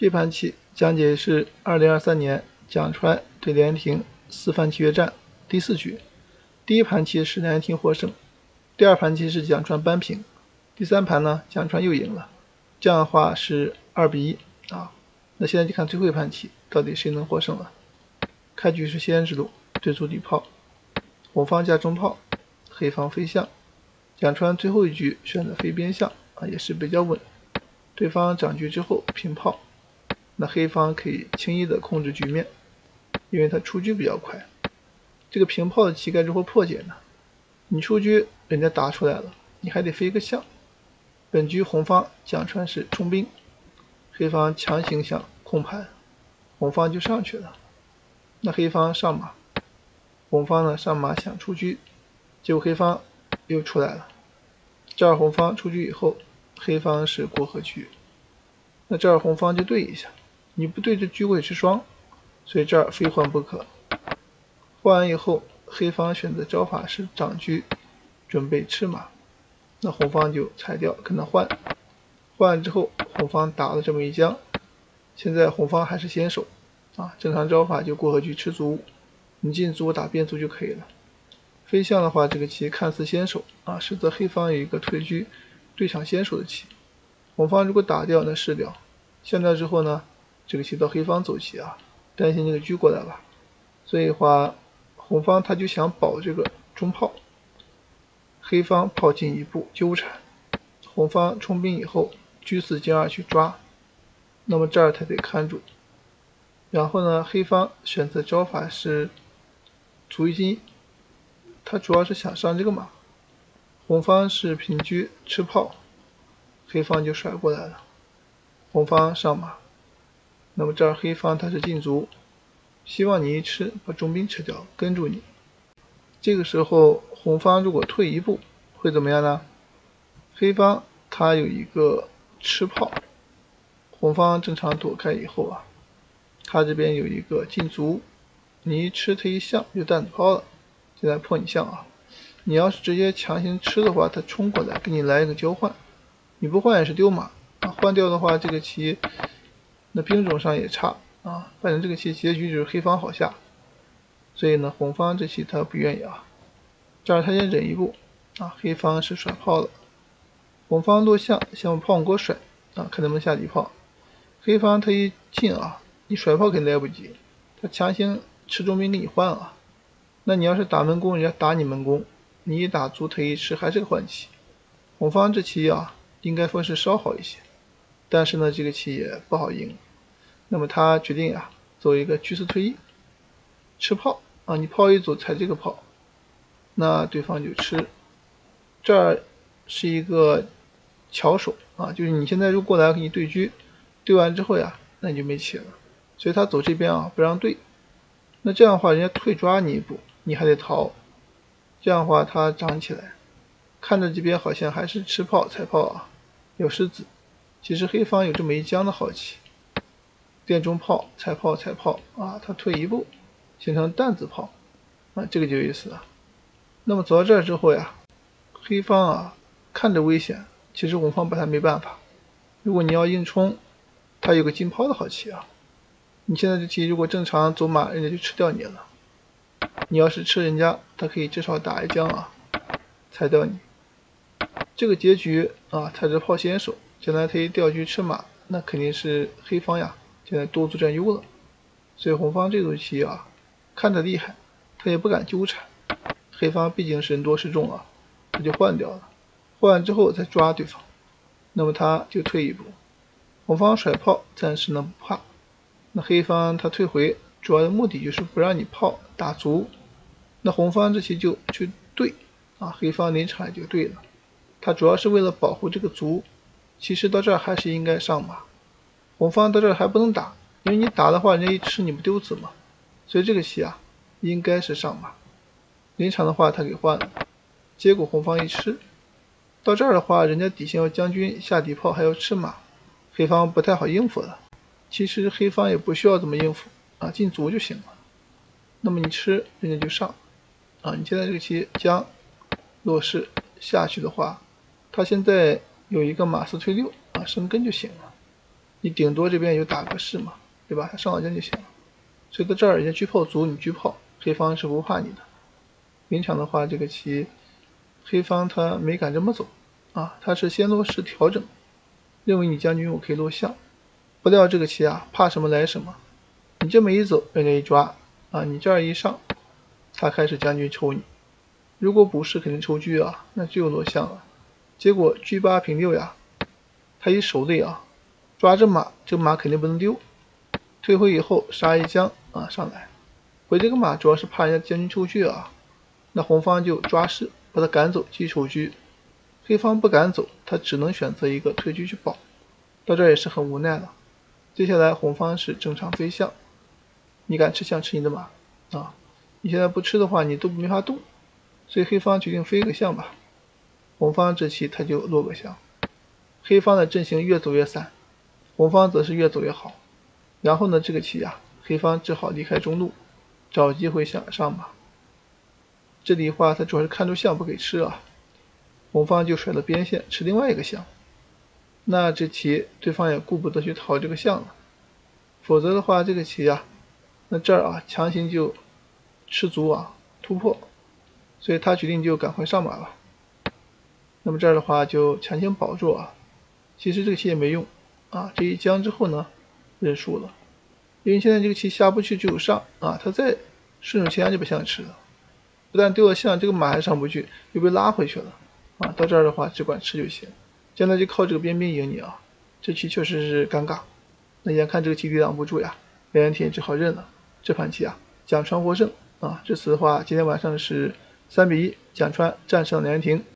这盘棋讲解是2023年蒋川对连廷4番棋约战第4局。第一盘棋是连廷获胜，第二盘棋是蒋川扳平，第三盘呢蒋川又赢了，这样的话是2比1啊。那现在就看最后一盘棋到底谁能获胜了。开局是先指路，对出底炮，红方架中炮，黑方飞象。蒋川最后一局选择飞边象也是比较稳。对方长车之后平炮，那黑方可以轻易的控制局面，因为他出车比较快。这个平炮的棋该如何破解呢？你出车人家打出来了，你还得飞个象。本局红方蒋川是冲兵，黑方强行想控盘，红方就上去了。那黑方上马，红方呢上马想出车，结果黑方又出来了。这儿红方出车以后，黑方是过河车，那这儿红方就对一下，你不对这车会吃双，所以这儿非换不可。换完以后，黑方选择招法是长车，准备吃马，那红方就裁掉跟他换。换完之后，红方打了这么一将，现在红方还是先手正常招法就过河车吃卒，你进卒打变卒就可以了。飞象的话，这个棋看似先手实则黑方有一个退车对抢先手的棋，红方如果打掉那是掉，象掉之后呢，这个棋到黑方走棋担心这个车过来了，所以的话红方他就想保这个中炮，黑方炮进一步纠缠，红方冲兵以后车4进2去抓，那么这儿他得看住。然后呢，黑方选择招法是卒1进1，他主要是想上这个马，红方是平车吃炮，黑方就甩过来了，红方上马，那么这儿黑方他是进卒，希望你一吃把中兵吃掉跟住你。这个时候红方如果退一步会怎么样呢？黑方他有一个吃炮，红方正常躲开以后他这边有一个进卒，你一吃他一象就担子抛了，现在破你象你要是直接强行吃的话，他冲过来给你来一个交换，你不换也是丢马换掉的话这个棋那兵种上也差反正这个棋结局就是黑方好下，所以呢红方这棋他不愿意这儿他先忍一步黑方是甩炮了，红方落象想把炮给我甩看能不能下底炮，黑方他一进你甩炮肯定来不及，他强行吃中兵给你换那你要是打门攻，人家打你门攻，你一打卒他一吃还是个换棋。红方这棋应该说是稍好一些，但是呢这个棋也不好赢。那么他决定走一个车4退1，吃炮你炮一走踩这个炮，那对方就吃。这儿是一个巧手就是你现在如果过来给你对车，对完之后那你就没棋了，所以他走这边不让对，那这样的话人家退抓你一步，你还得逃，这样的话他长起来，看着这边好像还是吃炮踩炮有失子，其实黑方有这么一将的好棋，垫中炮踩炮踩炮他退一步形成担子炮这个就有意思了。那么走到这儿之后黑方看着危险，其实红方把他没办法，如果你要硬冲，他有个进炮的好棋你现在这棋如果正常走马，人家就吃掉你了，你要是吃人家，他可以至少打一将踩掉你。这个结局踩着炮先手，将来他一掉车吃马，那肯定是黑方现在多卒占优了，所以红方这组棋看着厉害，他也不敢纠缠，黑方毕竟是人多势众他就换掉了，换完之后再抓对方，那么他就退一步，红方甩炮暂时呢不怕，那黑方他退回主要的目的就是不让你炮打卒，那红方这棋就去对黑方临场也就对了，他主要是为了保护这个卒，其实到这儿还是应该上马，红方到这儿还不能打，因为你打的话人家一吃你不丢子嘛，所以这个棋应该是上马，临场的话他给换了，结果红方一吃，到这儿的话人家底线要将军下底炮还要吃马，黑方不太好应付了。其实黑方也不需要怎么应付进卒就行了，那么你吃人家就上你现在这个棋将落士下去的话，他现在有一个马4退6升根就行了， 你顶多这边有打个士嘛，对吧？他上了将就行了。所以到这儿人家车炮卒，你车炮，黑方是不怕你的。临场的话，这个棋黑方他没敢这么走啊，他是先落士调整，认为你将军我可以落象。不料这个棋啊，怕什么来什么，你这么一走，人家一抓啊，你这儿一上，他开始将军抽你。如果不是肯定抽车啊，那就落象了。结果车8平6呀，他一手累啊，抓着马，这个马肯定不能丢。退回以后杀一将啊上来，回这个马主要是怕人家将军抽车啊，那红方就抓士把他赶走，继续抽车。黑方不敢走，他只能选择一个退车去保。到这也是很无奈了。接下来红方是正常飞象，你敢吃象吃你的马啊！你现在不吃的话，你都没法动，所以黑方决定飞个象吧。红方这棋他就落个象，黑方的阵型越走越散，红方则是越走越好。然后呢，这个棋啊，黑方只好离开中路，找机会想上马。这里的话，他主要是看住象不给吃啊，红方就甩到边线吃另外一个象。那这棋对方也顾不得去逃这个象了，否则的话这个棋啊，那这儿啊强行就吃卒啊突破，所以他决定就赶快上马了。那么这儿的话就强行保住啊，其实这个棋也没用啊，这一将之后呢认输了，因为现在这个棋下不去就有上啊，他再顺手牵就把象吃了，不但丢了象，这个马还上不去，又被拉回去了啊，到这儿的话只管吃就行。将来就靠这个边兵赢你啊，这棋确实是尴尬。那眼看这个棋抵挡不住呀，梁元廷只好认了。这盘棋啊，蒋川获胜啊。这次的话，今天晚上是3-1，蒋川战胜梁元廷。